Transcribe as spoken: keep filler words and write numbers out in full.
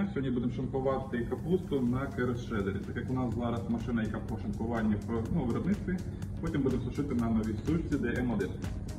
дня. Сьогодні будемо шинкувати капусту на керес-шредері. Так як у нас зараз машина, яка по шинкуванню в ну, виробництві, потім будемо сушити на новій сушці ді ем один.